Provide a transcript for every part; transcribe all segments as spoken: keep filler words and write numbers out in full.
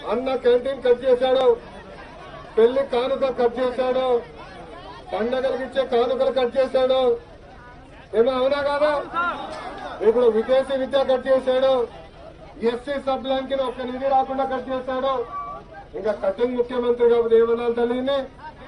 అన్న canteen cut చేశాడు, పెళ్లి కానుక కట్ చేశాడు, పండగలకు ఇచ్చే కానుకలు కట్ చేశాడు. ఏమో అవునా కాదా? ఇప్పుడు విదేశీ విద్య కట్ చేశాడు, ఎస్సీ సబ్లాన్ కి ఒక్క నిధి రాకుండా కట్ చేశాడు. ఇంకా కటింగ్ ముఖ్యమంత్రి కాబట్టి ఏమన్నా తల్లిని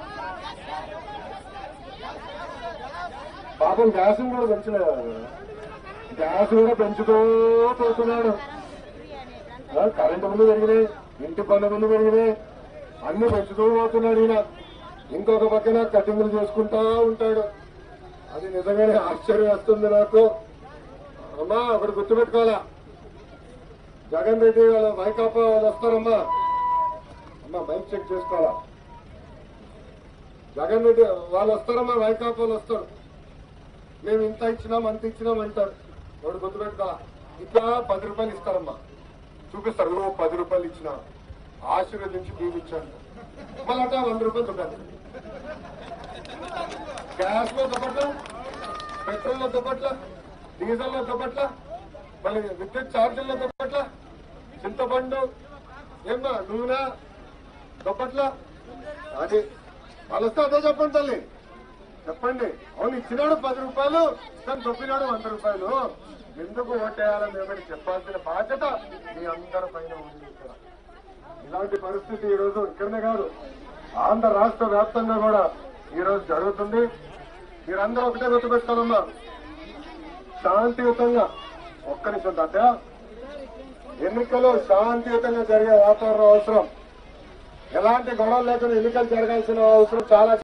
పాపం గ్యాస్ కూడా పెంచలేదు, గ్యాస్ కూడా పెంచుతూ పోతున్నాడు. కరెంటు ముందు పెరిగినాయి, ఇంటి పన్ను ముందు పెరిగినాయి, అన్ని పెంచుతూ పోతున్నాడు ఈయన. ఇంకొక పక్కన కటింగ్లు చేసుకుంటా ఉంటాడు. అది నిజంగానే ఆశ్చర్యం వస్తుంది నాకు. అమ్మా ఒకటి గుర్తుపెట్టుకోవాలా, జగన్ రెడ్డి వాళ్ళ వైకాపా వాళ్ళు వస్తారమ్మా. అమ్మా మైక్ చెక్ చేసుకోవాలా. జగన్ రెడ్డి వాళ్ళు వస్తారమ్మా, వైకాపా వాళ్ళు వస్తారు. మేము ఇంత ఇచ్చినాం అంత ఇచ్చినాం అంటారు. వాడు గుర్తుపెట్టుకోవాలా. ఇంకా పది రూపాయలు ఇస్తారమ్మా, చూపిస్తారు. నువ్వు పది రూపాయలు ఇచ్చినా ఆశీర్వదించి దీవించాను, మళ్ళీ అట్లా వంద రూపాయలు చూడాలి. గ్యాస్ లో దుప్పట్ల, పెట్రోల్ లో దుప్పట్ల, డీజిల్ లో దుప్పట్ల, మళ్ళీ విద్యుత్ ఛార్జీల్లో దుప్పట్ల, చింతపండు ఏమన్నా నూనె దుప్పట్ల. అది వాళ్ళు వస్తే అదే చెప్పండి తల్లి, చెప్పండి. అవును ఇచ్చినాడు పది రూపాయలు, కానీ దొప్పినాడు వంద రూపాయలు. ఎందుకు ఓటేయాలని ఏమని చెప్పాల్సిన బాధ్యత మీ అందరి పైన ఉంది. ఇక్కడ ఇలాంటి పరిస్థితి ఈ రోజు ఇక్కడనే కాదు, ఆంధ్ర రాష్ట్ర వ్యాప్తంగా కూడా ఈ రోజు జరుగుతుంది. మీరందరూ ఒకటే గుర్తుపెట్టుకోవాలమ్మా, శాంతియుతంగా ఒక్క నిమిషం తాత ఎన్నికలు శాంతియుతంగా జరిగే వాతావరణం అవసరం. ఎలాంటి గొడవలు లేకుండా ఎన్నికలు జరగాల్సిన అవసరం చాలా